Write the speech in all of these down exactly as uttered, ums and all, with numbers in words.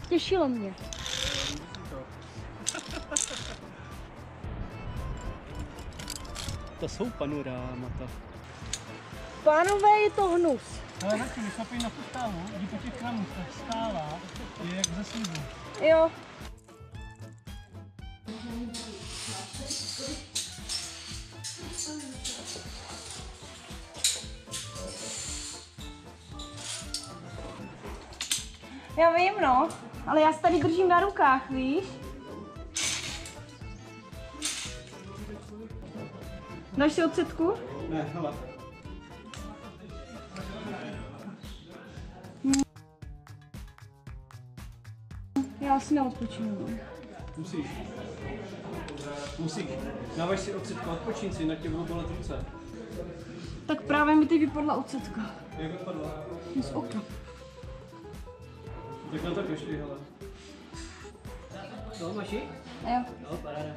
Těšilo mě. To jsou panorámata. Pánové, je to hnus. Ale taky, my jsme na tu stávu, jdi po těch kramů, tak stála je jak ze slibu. Jo. Já vím, no, ale já se tady držím na rukách, víš? Dáš si ocetku? Ne, hele. Já si neodpočinu. Musíš. Musíš. Dávaj si ocetku, odpočíň si, na tě budou bolet ruce. Tak právě mi teď vypadla ocetka. Jak vypadla? Z oka. Tak na to kašli, hele. Co, máš jí? Jo. No, paráda.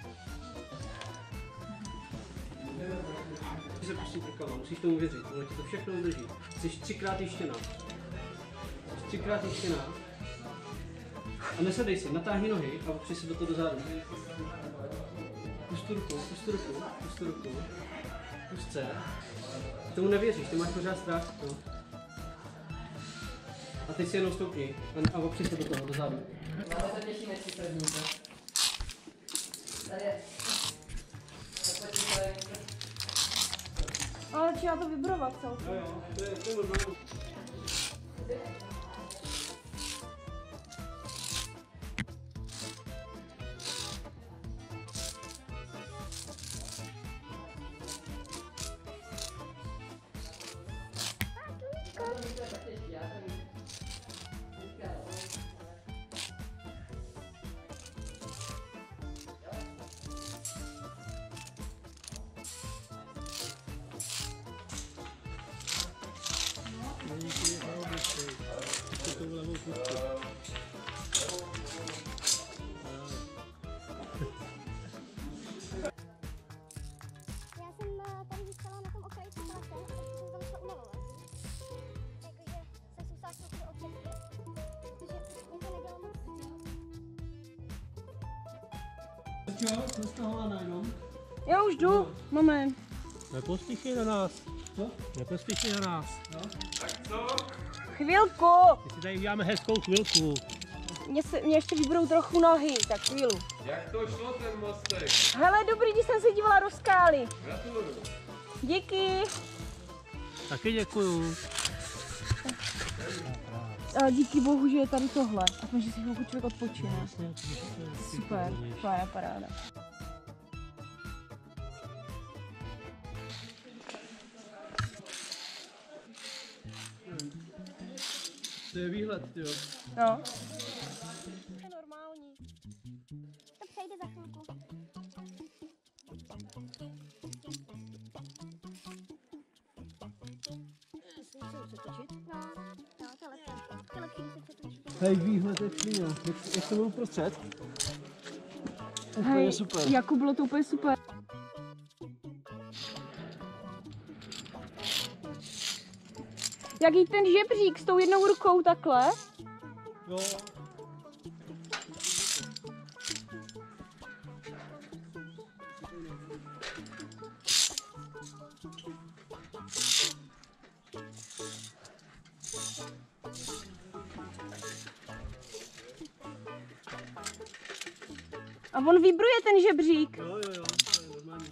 Ty se prostě trkala, musíš tomu věřit, ono ti to všechno udrží. Jsi třikrát jištěná. Jsi třikrát jištěná. A nesedej si, natáhni nohy a opři se do toho dozadu. Pustu ruku, pustu ruku, pustu ruku. Pustce. Tomu nevěříš, ty máš pořád strach. No. A teď si jenom stoupni a opři se do toho dozadu. Máme se těšíme, jestli se zmíte. Tady je. Ale třeba to vibrovat celkem. Jo, jo, to je, to je normální. Já jsem tady zůstala na tom okraji té lese a teď jsem tam šla unavovat. Jakože jsem se usákla do ocetky, protože mě to nedělalo moc. Jo, jsem z toho najednou. Já už jdu, moment. Nepospíchej na nás. Co? Nepospíchej na nás. No. Chvilku. My si tady uděláme hezkou chvilku. Mě, se, mě ještě vybrou trochu nohy, tak chvíli. Jak to šlo ten mostek? Hele, dobrý, když jsem se dívala do skály. Gratuluju. Díky. Taky děkuju. A díky bohu, že je tady tohle. A že si chvilku člověk odpočine. Super, to je paráda. To je výhled, jo. No. To je normální. To přejde za chvilku. No, no, to je lepší. To je lepší, když se přetočí. Hej, výhled je přímo. Jak, jak to bylo uprostřed? Úplně Hej, super. Jakub, bylo to úplně super. Jaký ten žebřík s tou jednou rukou takhle? Jo. A on vibruje ten žebřík. Jo, jo, jo, to je normální.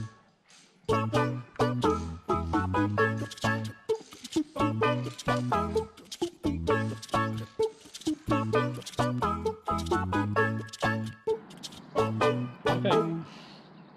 Thank you.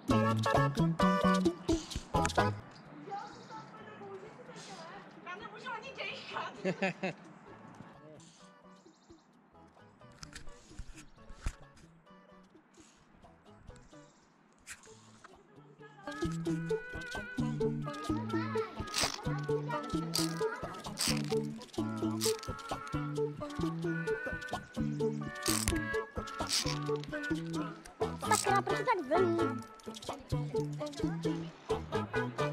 Sakra, proč tak vlní?